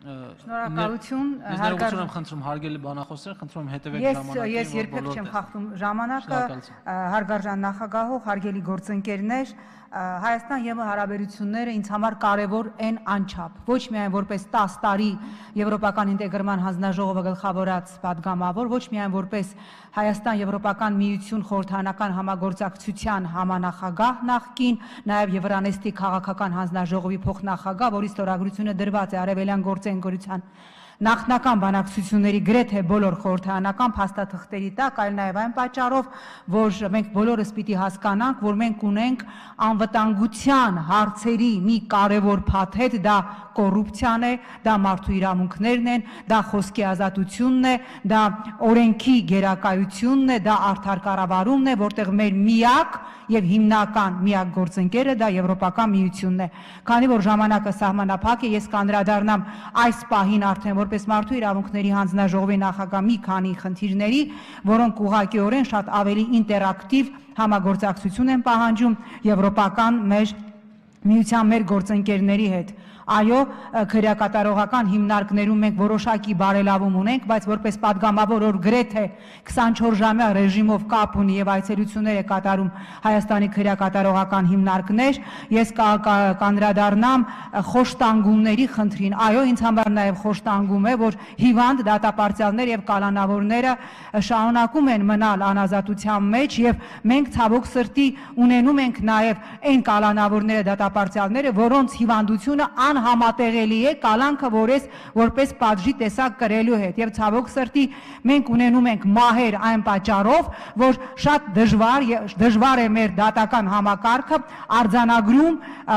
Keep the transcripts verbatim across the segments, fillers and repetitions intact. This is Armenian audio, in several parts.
Շնորհակալություն, հարգարժան խնդրում հարգելի բանախոսներ, խնդրում հետևեք ժամանակին, ես երբեք չեմ խախտում ժամանակը, հարգարժան նախագահող, հարգելի գործընկերներ, Հայաստան ԵՄ հարաբերությունները ինձ համար կարևոր են անչափ, ոչ միայն որպես տասը տարի Եվրոպական ինտեգրման հանձնաժողովը գլխավորած պատգամավոր, ոչ միայն որպես Հայաստան Եվրոպական միություն խորհրդարանական համագործակցության համանախագահ նախկին, նաև Եվրանեստի քաղաքական հանձնաժողովի փոխնախագահ, որի ստորագրությունը դրված է Արևելյան գործընկերության նախնական բանակցությունների գրեթե բոլոր խորհրդարանական փաստաթղթերի տակ, այլ նաև այն պատճառով, որ մենք բոլորս պիտի հասկանանք, որ մենք ունենք անվտանգության հարցերի մի կարևոր փաթեթ, դա կոռուպցիան է, դա մարդու իրավունքներն են, դա խոսքի ազատությունն է, դա օրենքի գերակայությունն է, դա արդար կառավարումն է, որտեղ մեր միակ եւ հիմնական միակ գործընկերը դա Եվրոպական միությունն է։ Քանի որ ժամանակը սահմանափակ է, ես կանդրադառնամ այս պահին արդեն որպես մարդու իրավունքների հանձնաժողովի նախագահ մի քանի խնդիրների, որոնք ուղղակիորեն շատ ավելի ինտերակտիվ համագործակցություն են պահանջում Եվրոպական մեր միության մեր գործընկերների հետ։ Այո, քրեակատարողական հիմնարկներում մենք որոշակի բարելավում ունենք, բայց որպես падգամավոր, որ գրեթե քսանչորս ժամյա ռեժիմով կապ ունի եւ այցելություններ է կատարում Հայաստանի քրեակատարողական հիմնարկներ, ես կանդրադառնամ խոշտանգումների խնդրին։ Այո, ինձ համար նաեւ խոշտանգում է, որ հիվանդ դատապարտյալներ եւ կալանավորները շարունակում են մնալ անազատության մեջ եւ մենք ցավոք սրտի ունենում ենք նաեւ այն կալանավորները դատապարտյալները, որոնց հիվանդությունը անհամատեղելի է կալանքը որես որպես պատժի տեսակ կրելու հետ եւ ցավոք սրտի մենք ունենում ենք մահեր այն պատճառով, որ շատ դժվար դժվար է մեր դատական համակարգը արձանագրում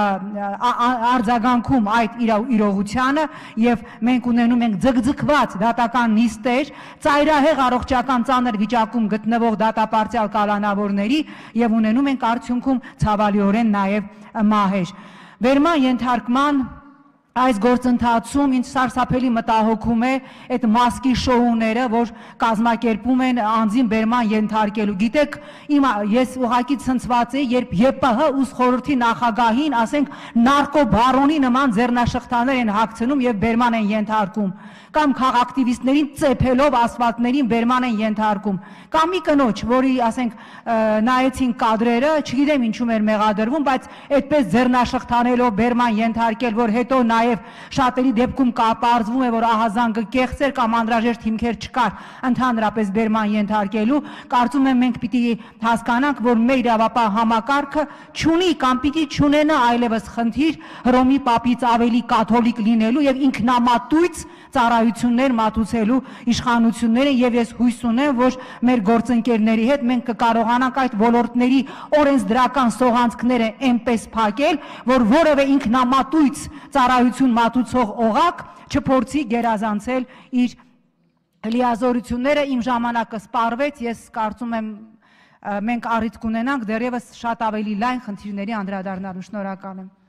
արձագանքում այդ իրողությանը եւ մենք ունենում ենք ձգձգված դատական նիստեր, ծայրահեղ առողջական ծանր վիճակում գտնվող դատապարտյալ կալանավորների եւ ունենում ենք արդյունքում ցավալիորեն նաեւ մահեր։ Վերման ենթարկման այս գործընթացում ինձ սարսափելի մտահոգում է այդ մասկի շոուները, որ կազմակերպում են անձին բերման ենթարկելու։ Գիտեք, իմ ես ուղղակի ցնցված եմ, երբ ԵՊՀ ուս խորհրդի նախագահին, ասենք, նարկոբարոնի նման ձեռնաշղթաներ են հագցնում եւ բերման են ենթարկում, կամ քաղաքակտիվիստներին ծեփելով ասֆալտներին բերման են ենթարկում, կամ մի կնոջ, որի, ասենք, նայեցին կադրերը, չգիտեմ ինչու էր մեղադրվում, բայց այդպես ձեռնաշղթանելով բերման ենթարկել, որ հետո նաև շատերի դեպքում կապարզվում է, որ ահազանգը կեղծ էր կամ անհրաժեշտ հիմքեր չկար ընդհանրապես բերման ենթարկելու, կարծում եմ մենք պիտի հասկանանք, որ մեր իրավապահ համակարգը չունի կամ պիտի չունենա այլևս խնդիր Հռոմի պապից ավելի կաթոլիկ լինելու եւ ինքնամատույց ծառայություններ մատուցելու իշխանությունները եւ ես հույս ունեմ, որ մեր գործընկերների հետ մենք կկարողանանք այդ ոլորտների օրենսդրական սողանցքները այնպես փակել, որ որևէ ինքնամատույց ծառայություն մատուցող օղակ չփորձի գերազանցել իր լիազորությունները։ Իմ ժամանակը սպառվեց, ես կարծում եմ մենք առիթ կունենանք դեռևս շատ ավելի լայն խնդիրների անդրադառնալու։ Շնորհակալ եմ։